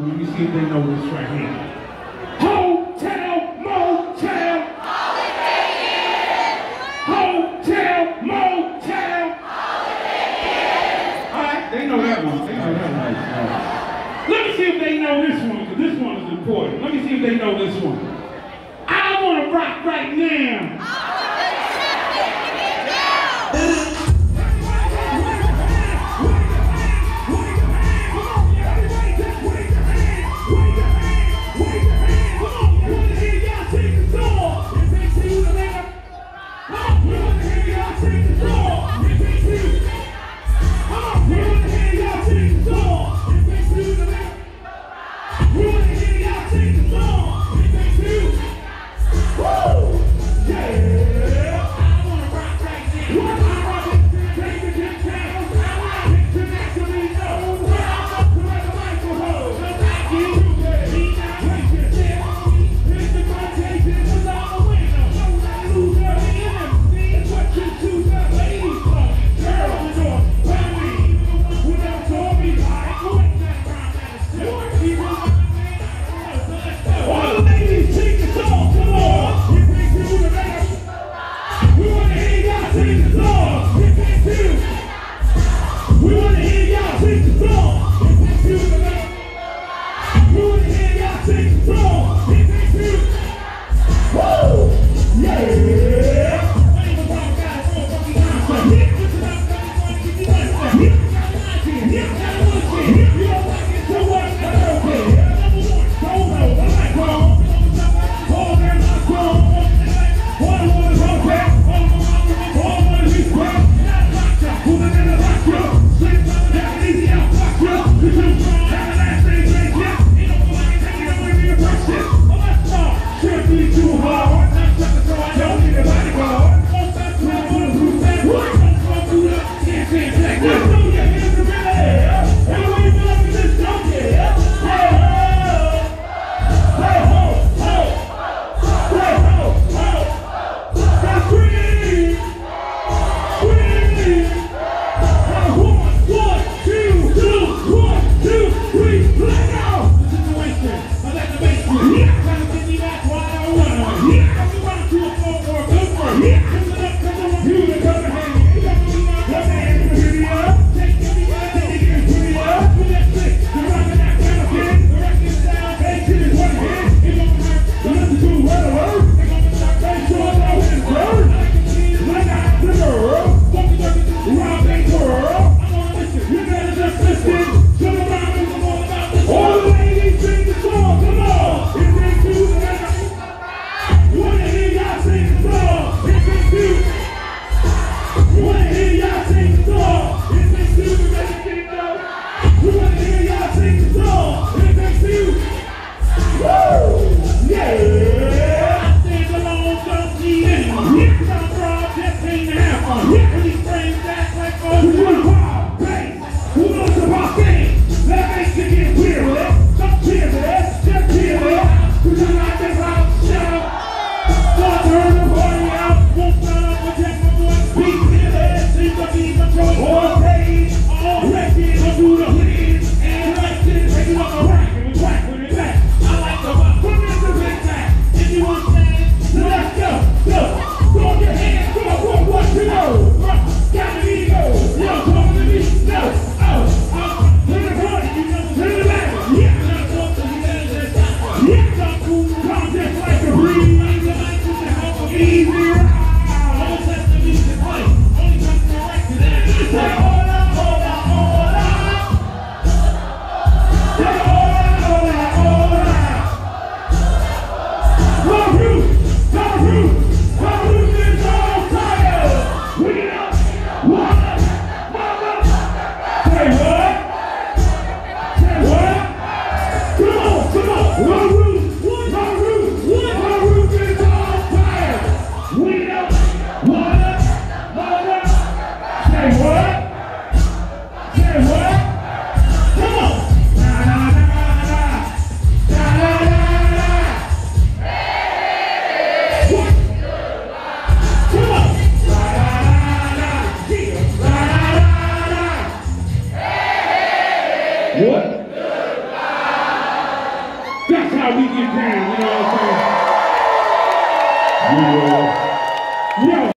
Let me see if they know this right here. Hotel, motel. Holiday Inn. Hotel, motel. Holiday Inn. All right, they know that one. They know that one. Let me see if they know this one, because this one is important. Let me see if they know this one. I want to rock right now. how we get down, you know what I'm saying? Yeah. Yo.